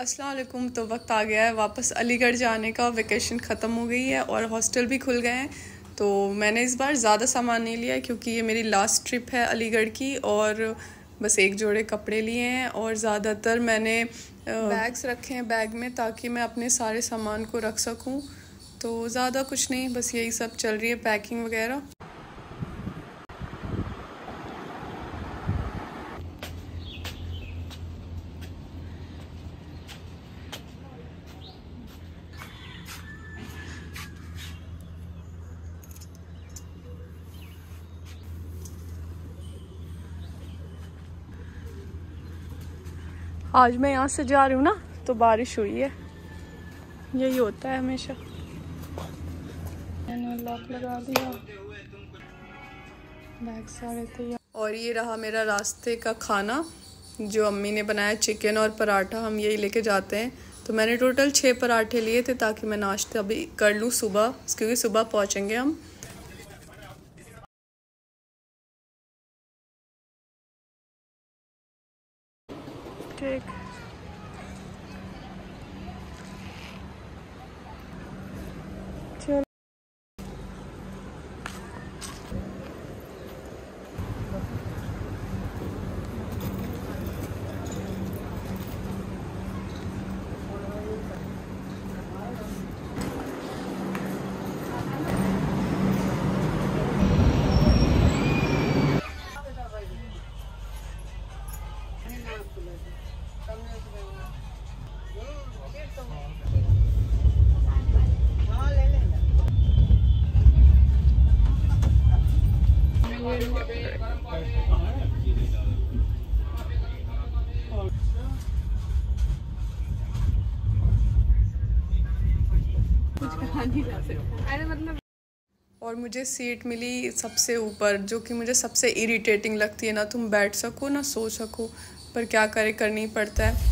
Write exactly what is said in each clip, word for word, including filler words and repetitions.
अस्सलाम वालेकुम। तो वक्त आ गया है वापस अलीगढ़ जाने का। वेकेशन ख़त्म हो गई है और हॉस्टल भी खुल गए हैं। तो मैंने इस बार ज़्यादा सामान नहीं लिया क्योंकि ये मेरी लास्ट ट्रिप है अलीगढ़ की, और बस एक जोड़े कपड़े लिए हैं और ज़्यादातर मैंने बैग्स रखे हैं बैग में ताकि मैं अपने सारे सामान को रख सकूं। तो ज़्यादा कुछ नहीं, बस यही सब चल रही है, पैकिंग वगैरह। आज मैं यहाँ से जा रही हूँ ना, तो बारिश हुई है। यही होता है हमेशा। मैंने लॉक लगा दिया, बैग सारे तैयार। और ये रहा मेरा रास्ते का खाना जो अम्मी ने बनाया, चिकन और पराठा। हम यही लेके जाते हैं। तो मैंने टोटल छः पराठे लिए थे ताकि मैं नाश्ता भी कर लूँ सुबह, क्योंकि सुबह पहुँचेंगे हम। ठीक, चलो। अरे मतलब, और मुझे सीट मिली सबसे ऊपर, जो कि मुझे सबसे इरिटेटिंग लगती है। ना तुम बैठ सको ना सो सको, पर क्या करे, करनी ही पड़ता है।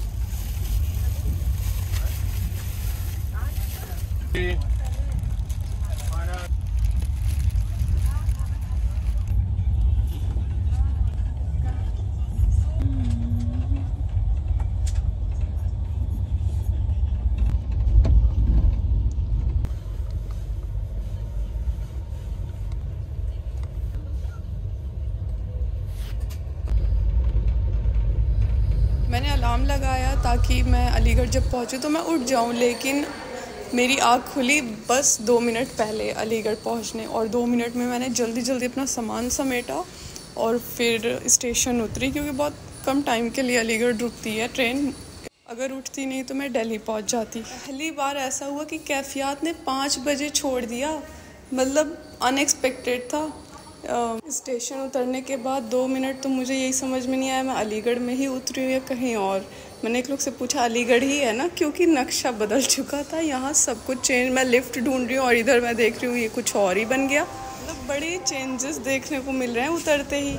मैंने अलार्म लगाया ताकि मैं अलीगढ़ जब पहुंचूं तो मैं उठ जाऊं, लेकिन मेरी आँख खुली बस दो मिनट पहले अलीगढ़ पहुंचने, और दो मिनट में मैंने जल्दी जल्दी अपना सामान समेटा और फिर स्टेशन उतरी, क्योंकि बहुत कम टाइम के लिए अलीगढ़ रुकती है ट्रेन। अगर उठती नहीं तो मैं दिल्ली पहुंच जाती। पहली बार ऐसा हुआ कि कैफियत ने पाँच बजे छोड़ दिया, मतलब अनएक्सपेक्टेड था। स्टेशन उतरने के बाद दो मिनट तो मुझे यही समझ में नहीं आया मैं अलीगढ़ में ही उतरी हूँ या कहीं और। मैंने एक लोग से पूछा अलीगढ़ ही है ना, क्योंकि नक्शा बदल चुका था, यहाँ सब कुछ चेंज। मैं लिफ्ट ढूंढ रही हूँ और इधर मैं देख रही हूँ ये कुछ और ही बन गया। मतलब बड़े चेंजेस देखने को मिल रहे हैं उतरते ही।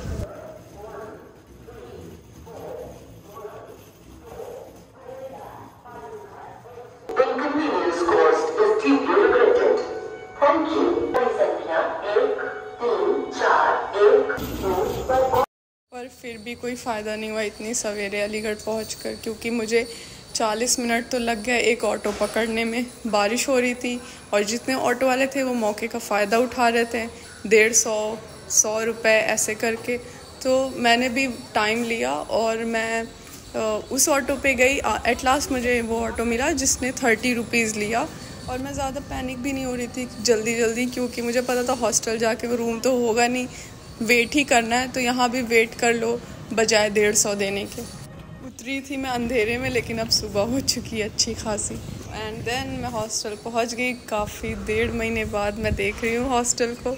पर फिर भी कोई फ़ायदा नहीं हुआ इतनी सवेरे अलीगढ़ पहुंचकर, क्योंकि मुझे चालीस मिनट तो लग गया एक ऑटो पकड़ने में। बारिश हो रही थी और जितने ऑटो वाले थे वो मौके का फ़ायदा उठा रहे थे, डेढ़ सौ सौ रुपये ऐसे करके। तो मैंने भी टाइम लिया और मैं उस ऑटो पे गई। एट लास्ट मुझे वो ऑटो मिला जिसने थर्टी रुपीज़ लिया, और मैं ज़्यादा पैनिक भी नहीं हो रही थी जल्दी जल्दी, क्योंकि मुझे पता था हॉस्टल जाके वो रूम तो होगा नहीं, वेट ही करना है। तो यहाँ भी वेट कर लो बजाय डेढ़ सौ देने के। उतरी थी मैं अंधेरे में, लेकिन अब सुबह हो चुकी है अच्छी खासी। एंड देन मैं हॉस्टल पहुँच गई। काफ़ी डेढ़ महीने बाद मैं देख रही हूँ हॉस्टल को।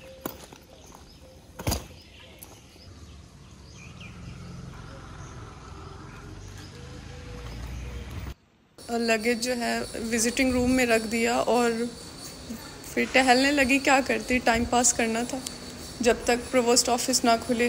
लगेज जो है विजिटिंग रूम में रख दिया और फिर टहलने लगी। क्या करती, टाइम पास करना था जब तक प्रोवोस्ट ऑफिस ना खुले।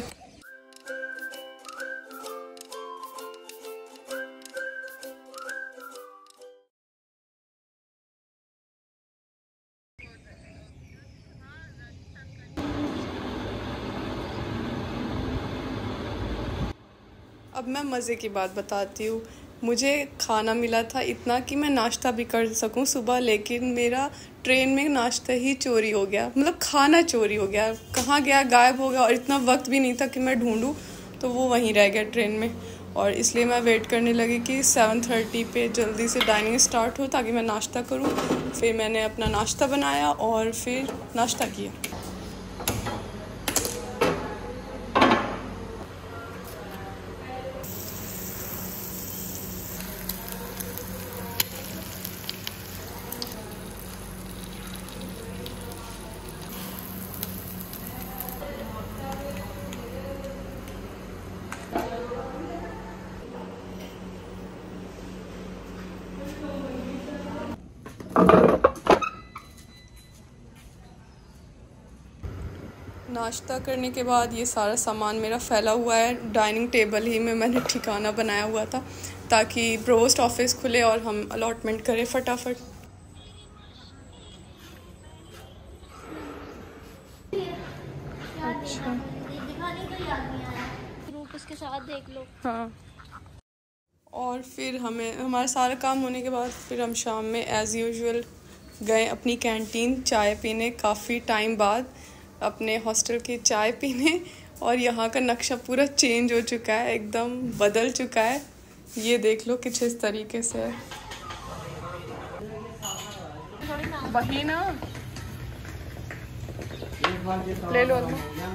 अब मैं मज़े की बात बताती हूँ। मुझे खाना मिला था इतना कि मैं नाश्ता भी कर सकूं सुबह, लेकिन मेरा ट्रेन में नाश्ता ही चोरी हो गया, मतलब खाना चोरी हो गया, कहाँ गया, गायब हो गया। और इतना वक्त भी नहीं था कि मैं ढूंढूं, तो वो वहीं रह गया ट्रेन में। और इसलिए मैं वेट करने लगी कि सेवन थर्टी पे जल्दी से डाइनिंग स्टार्ट हो ताकि मैं नाश्ता करूं। फिर मैंने अपना नाश्ता बनाया और फिर नाश्ता किया। नाश्ता करने के बाद ये सारा सामान मेरा फैला हुआ है। डाइनिंग टेबल ही में मैंने ठिकाना बनाया हुआ था ताकि प्रोवोस्ट ऑफिस खुले और हम अलॉटमेंट करें फटाफट। अच्छा, उसके साथ देख लो। हाँ। और फिर हमें हमारा सारा काम होने के बाद फिर हम शाम में एज़ यूजुअल गए अपनी कैंटीन चाय पीने, काफ़ी टाइम बाद अपने हॉस्टल की चाय पीने। और यहाँ का नक्शा पूरा चेंज हो चुका है, एकदम बदल चुका है। ये देख लो कुछ इस तरीके से है। वही ना, ले लो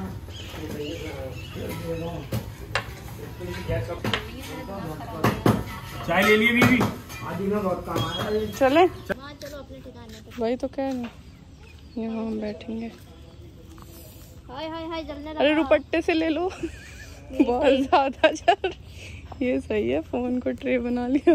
चाय ले लिए बीवी। चले, चलो अपने ठिकाने पे। वही तो कह रहे, यहाँ हम बैठेंगे। हाय हाय हाय जलने लगा। अरे रुपट्टे से ले लो, बहुत ज्यादा चल। ये सही है, फोन को ट्रे बना लिया।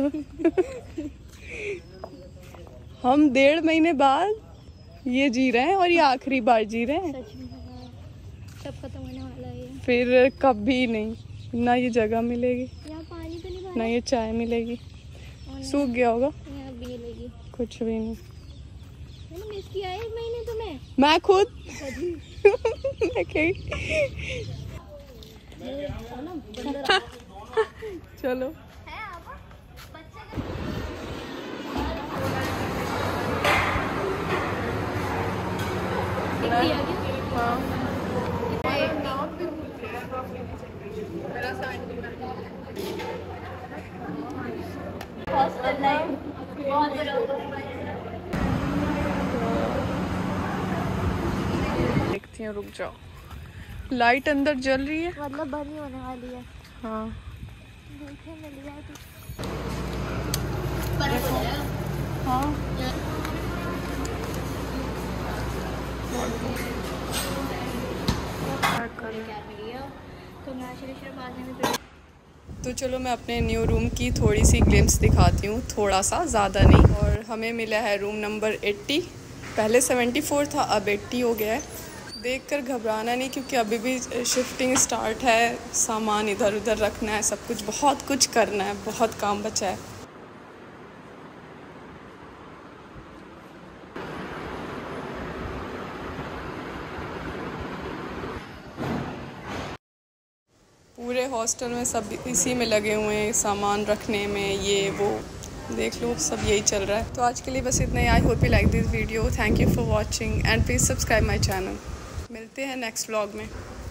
हम डेढ़ महीने बाद ये जी रहे हैं और ये आखिरी बार जी रहे हैं। सच में सब खत्म होने वाला है। फिर कभी नहीं, ना ये जगह मिलेगी, यहाँ पानी तो नहीं भरा, ना ये चाय मिलेगी, सूख गया होगा। यहाँ भी मिलेगी कुछ भी नहीं। मैंने मिस किया है एक महीने तुम्हें। मैं खुद चलो देखती हैं, रुक जाओ। लाइट अंदर जल रही है, मतलब भरी होने वाली है। हाँ देखे मिल गया तो। हाँ तो चलो मैं अपने न्यू रूम की थोड़ी सी ग्लिम्स दिखाती हूँ, थोड़ा सा, ज़्यादा नहीं। और हमें मिला है रूम नंबर अस्सी, पहले चौहत्तर था, अब अस्सी हो गया है। देखकर घबराना नहीं, क्योंकि अभी भी शिफ्टिंग स्टार्ट है, सामान इधर उधर रखना है, सब कुछ, बहुत कुछ करना है, बहुत काम बचा है। पूरे हॉस्टल में सब इसी में लगे हुए हैं, सामान रखने में, ये वो देख लो, सब यही चल रहा है। तो आज के लिए बस इतना ही। I hope you like this video. Thank you for watching and please subscribe my channel. मिलते हैं नेक्स्ट व्लॉग में।